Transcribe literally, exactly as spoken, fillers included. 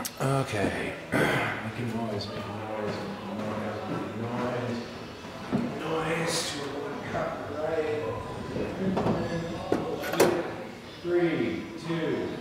Okay. Making noise, making noise, making noise, making noise. Two, one cup, right. Three, two.